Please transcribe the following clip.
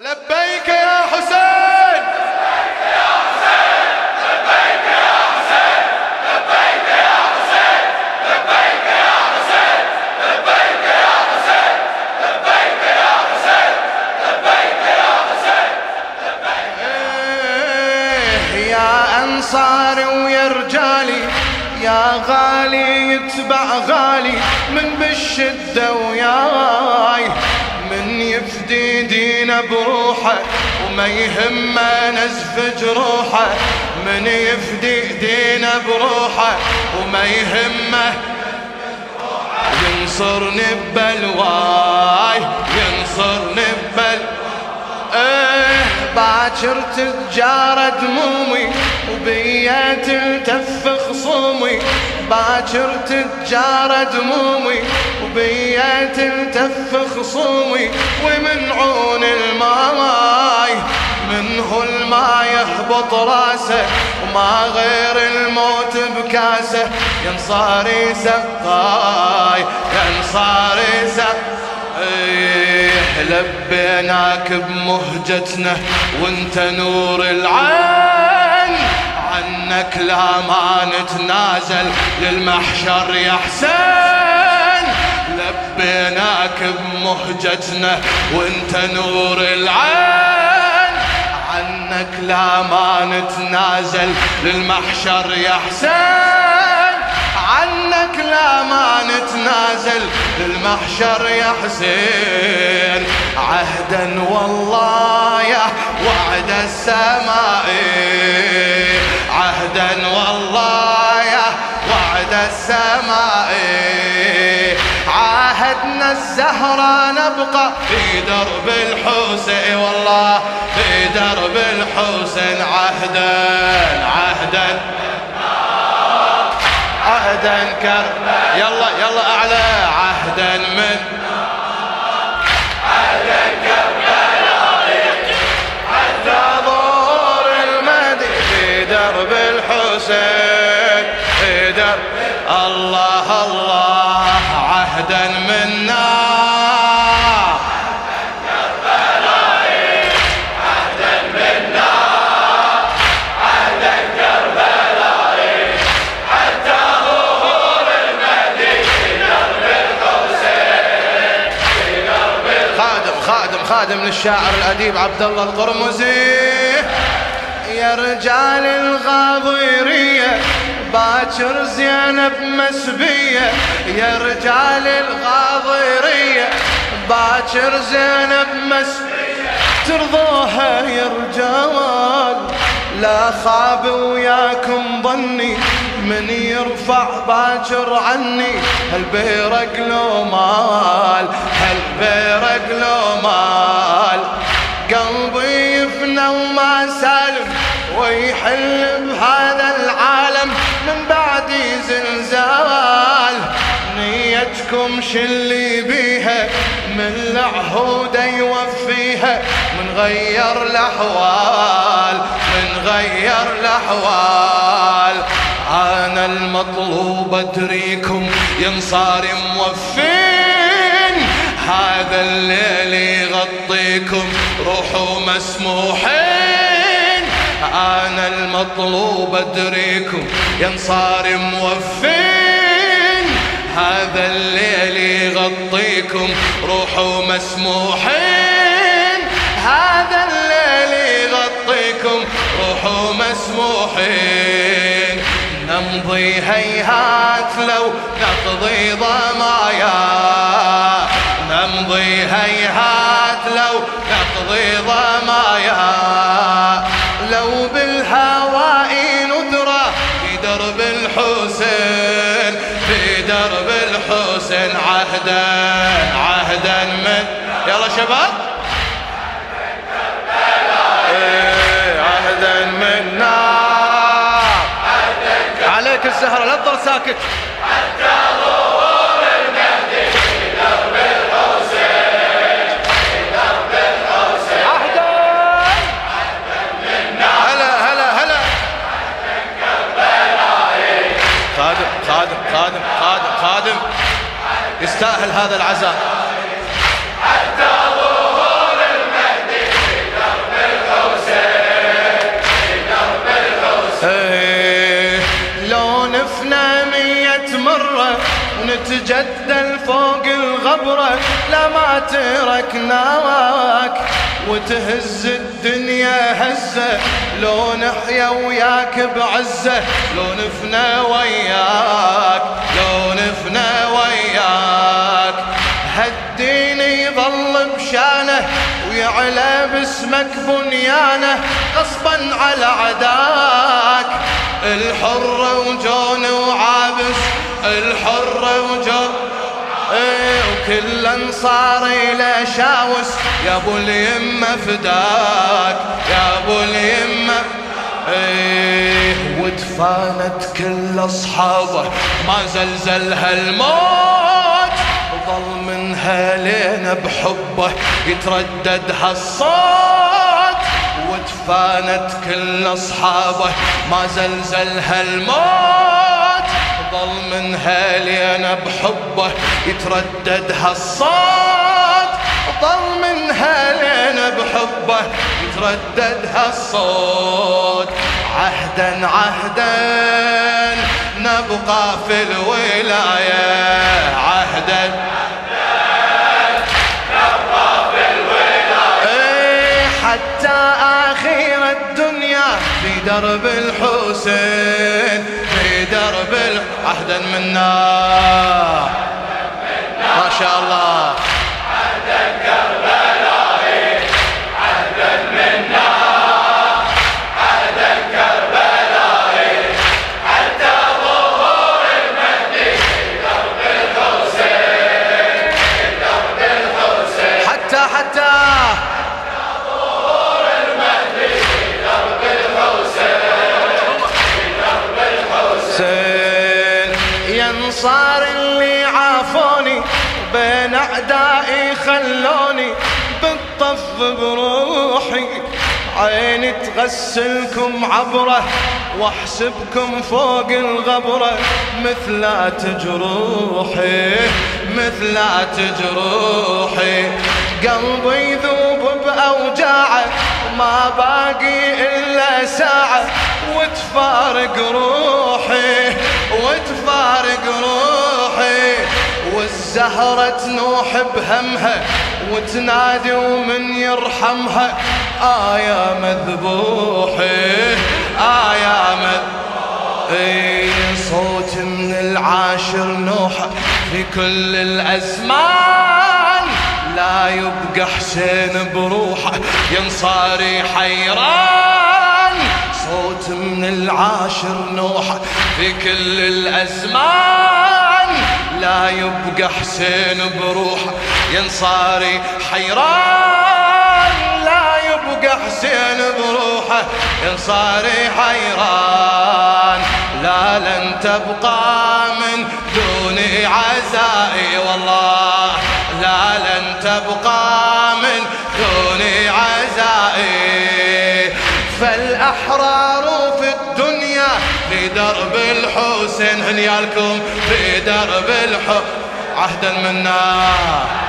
لبيك يا حسين لبيك يا حسين لبيك يا حسين لبيك يا حسين لبيك يا حسين لبيك يا حسين لبيك يا حسين لبيك يا حسين لبيك يا أنصاري ويا رجالي يا غالي يتبع غالي من بالشدة وياي من يفدي دينه بروحه وما يهمه نزف جروحه من يفدي دينه بروحه وما يهمه ينصرني ببلواي ينصرني باكر تتجارى دمومي وبيا تلتف خصومي باكر تتجارى دمومي وبيا تلتف خصومي ومن عون الماي منه الماء يهبط راسه وما غير الموت بكاسه ينصاري سقاي ينصاري سقاي لبيناك بمهجتنا وانت نور العين عنك لا ما نتنازل للمحشر يا حسين لبيناك بمهجتنا وانت نور العين عنك لا ما نتنازل للمحشر يا حسين عنك لا ما نتنازل للمحشر يا حسين عهدا والله يا وعد السماء عهدا والله يا وعد السماء عاهدنا الزهرة نبقى في درب الحسين والله في درب الحسين عهدا عهدا عهدا كربلاء يلا يلا أعلى عهدا من عهدا كربلاء حتى ظهور المهدي في درب الحسين في درب الله الله عهدا منا خادم للشاعر الأديب عبد الله القرمزي يا رجال الغاضيرية باكر زينب مسبية يا رجال الغاضيرية باكر زينب مسبية ترضوها يا رجال لا خاب وياكم ظني من يرفع باكر عني هالبيرق لو مال هالبيرق لو مال قلبي يفنى وما سالم ويحل بهذا العالم من بعد زلزال نيتكم شلي بيها من العهود يوفيها من غير الأحوال من غير الأحوال أنا المطلوب أدريكم ينصار موفين هذا الليل يغطيكم روحوا مسموحين أنا المطلوب أدريكم ينصار موفين هذا الليل يغطيكم روحوا مسموحين هذا الليل يغطيكم روحوا مسموحين نمضي هيهات لو نقضي ضمايا نمضي هيهات لو نقضي ضمايا لو بالهواء ندرى في درب الحسين في درب الحسين عهدا عهدا من يلا شباب عهدا من نار عليك الزهرة لا تضل ساكت حتى ظهور المهدي في درب الحسين في درب الحسين عهدا من نار هلا هلا هلا عهدا كربلائي خادم خادم خادم خادم خادم يستاهل هذا العزاء حتى ظهور المهدي في نتجدل فوق الغبرة لما تركناك، وتهز الدنيا هزة لو نحيا وياك بعزة، لو نفنى وياك، لو نفنى وياك. هالدين يظل بشانه ويعلى باسمك بنيانه، غصبا على عداك الحر وجون وعابس، الحر وجون وكل انصاري لا شاوس، يا ابو اليمه فداك، يا ابو اليمه. ودفانت كل اصحابه ما زلزلها الموت، ظل منها لين بحبه يتردد هالصوت. ودفانت كل اصحابه ما زلزلها الموت، ظل منها لين بحبه يتردد هالصوت، ظل منها لين بحبه يتردد هالصوت. عهدا عهدا نبقى في الولاية، عهدا نبقى في الولاية، حتى آخر الدنيا في درب الحسين، في درب عهدا منا ما شاء الله. عهدا كربلائي، عهدا منا، عهدا كربلائي، حتى ظهور المهدي في درب الحسين، في درب الحسين، حتى ظهور المهدي في درب الحسين، في درب الحسين. يا انصار اللي عافوني بين اعدائي خلوني بالطف بروحي، عيني تغسلكم عبره واحسبكم فوق الغبره، مثلات جروحي، مثلات جروحي. قلبي يذوب باوجاعه ما باقي الا ساعه، وتفارق روحي، وتفارق روحي. والزهرة تنوح بهمها وتنادي ومن يرحمها، يا مذبوحي، يا مذبوحي. صوت من العاشر نوحة في كل الأزمان، لا يبقى حسين بروحه ينصاري حيران. صوت من العاشر نوحة في كل الأزمان، لا يبقى حسين بروحه ينصاري حيران، لا يبقى حسين بروحه ينصاري حيران. لا لن تبقى من دوني عزائي والله، لا لن تبقى من دوني عزائي. فالأحرار في الدنيا في درب الحسين، هنيالكم في درب الحسين، عهدا منا.